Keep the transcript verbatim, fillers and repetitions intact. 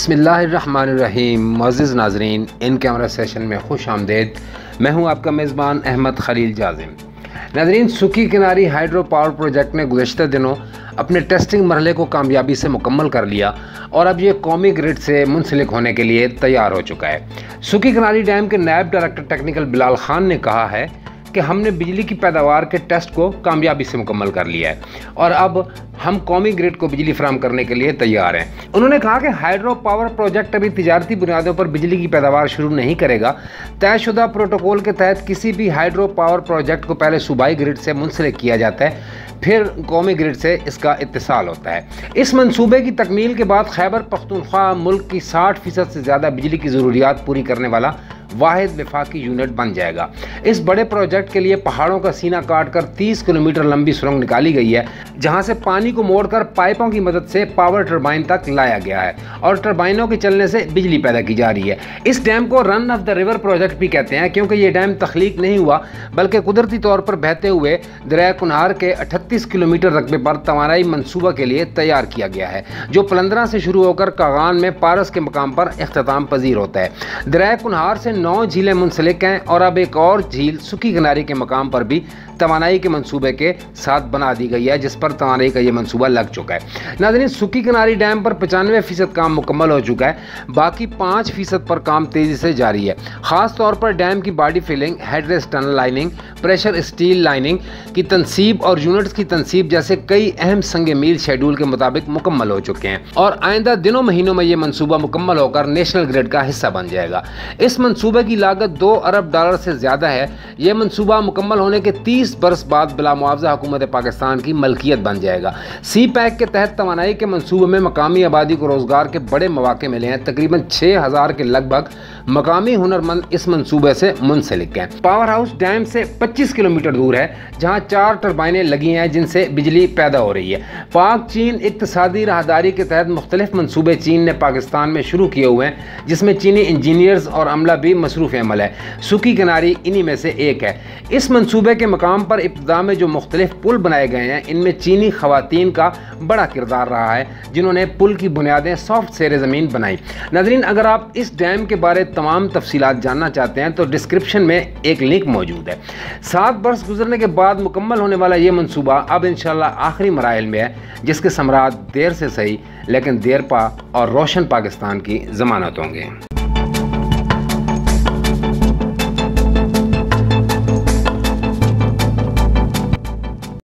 बिस्मिल्लाहिर्रहमानिर्रहीम। मुअज़्ज़िज़ नाज़रीन, in camera session में खुश आमदेद। मैं हूं आपका मेज़बान अहमद खलील जाज़िम। नाज़रीन, सुकी किनारी हाइड्रो पावर प्रोजेक्ट ने गुज़श्ता दिनों अपने टेस्टिंग मरहले को कामयाबी से मुकम्मल कर लिया और अब ये कौमी ग्रिड से मुंसलिक होने के लिए तैयार हो चुका है। सुकी किनारी डैम के नायब डायरेक्टर टेक्निकल बिलाल खान ने कहा है कि हमने बिजली की पैदावार के टेस्ट को कामयाबी से मुकम्मल कर लिया है और अब हम कौमी ग्रिड को बिजली फराहम करने के लिए तैयार हैं। उन्होंने कहा कि हाइड्रो पावर प्रोजेक्ट अभी तिजारती बुनियादों पर बिजली की पैदावार शुरू नहीं करेगा। तयशुदा प्रोटोकॉल के तहत किसी भी हाइड्रो पावर प्रोजेक्ट को पहले सूबाई ग्रिड से मुंसलिक किया जाता है, फिर कौमी ग्रिड से इसका इत्तिसाल होता है। इस मंसूबे की तकमील के बाद खैबर पख्तूनख्वा मुल्क की साठ फीसद से ज़्यादा बिजली की ज़रूरियात पूरी करने वाला वाहिद वफाकी यूनिट बन जाएगा। इस बड़े प्रोजेक्ट के लिए पहाड़ों का सीना काट कर तीस किलोमीटर लंबी सुरंग निकाली गई है, जहां से पानी को मोड़कर पाइपों की मदद से पावर टरबाइन तक लाया गया है और टरबाइनों के चलने से बिजली पैदा की जा रही है। इस डैम को run of the river project भी कहते हैं, क्योंकि ये डैम तख्लीक नहीं हुआ बल्कि कुदरती तौर पर बहते हुए दरिया कुनहार के अठतीस किलोमीटर रकबे पर तवानाई मनसूबा के लिए तैयार किया गया है, जो पलंदरा से शुरू होकर कागान में पारस के मकाम पर इख्तिताम पजीर होता है। दरिया कुनहार से नौ झीलें मुंसलिक हैं और अब एक और झील सुकी किनारी के मकाम पर भी तवानाई के मंसूबे के साथ बना दी गई है, जिस पर तवानाई का ये मंसूबा लग चुका है। नाज़रीन, सुकी किनारी डैम पर पचानवे फीसद काम मुकम्मल हो चुका है, बाकी पाँच फीसद पर काम तेज़ी से जारी है। ख़ास तौर पर डैम की body filling, headrace tunnel lining, pressure steel lining की तनसीब और यूनिट्स की तनसीब जैसे कई अहम संगे मील शेड्यूल के मुताबिक मुकम्मल हो चुके हैं और आइंदा दिनों महीनों में ये मंसूबा मुकम्मल होकर नेशनल ग्रिड का हिस्सा बन जाएगा। इस मंसूबे की लागत दो अरब डॉलर से ज़्यादा है। यह मंसूबा मुकम्मल होने के तीस बरस बाद बिला मुआवजा हुकूमत पाकिस्तान की मलकियत बन जाएगा। सी पैक के तहत तवानाई के मंसूबे में मकामी आबादी को रोज़गार के बड़े मौके मिले हैं। तकरीबन छः हज़ार के लगभग मकामी हुनरमंद इस मंसूबे से मुंसलिक हैं। पावर हाउस डैम से पच्चीस किलोमीटर दूर है, जहाँ चार टरबाइनें लगी हैं जिनसे बिजली पैदा हो रही है। पाक चीन इक्तिसादी राहदारी के तहत मुख्तलिफ मंसूबे चीन ने पाकिस्तान में शुरू किए हुए हैं, जिसमें चीनी इंजीनियर्स और अमला भी मसरूफ़ अमल है। सुकी किनारी इन्हीं में से एक है। इस मंसूबे के मकाम पर इब्तिदा में जो मुख्तलिफ पुल बनाए गए हैं, इनमें चीनी खवातीन का बड़ा किरदार रहा है, जिन्होंने पुल की बुनियादें सॉफ्ट सेरे ज़मीन बनाई। नाज़रीन, अगर आप इस डैम के बारे तमाम तफसीलात जानना चाहते हैं तो डिस्क्रिप्शन में एक लिंक मौजूद है। सात बरस गुजरने के बाद मुकम्मल होने वाला ये मंसूबा अब इंशाल्लाह आखिरी मराइल में है, जिसके समरात देर से सही लेकिन देर पा और रोशन पाकिस्तान की ज़मानत होंगे।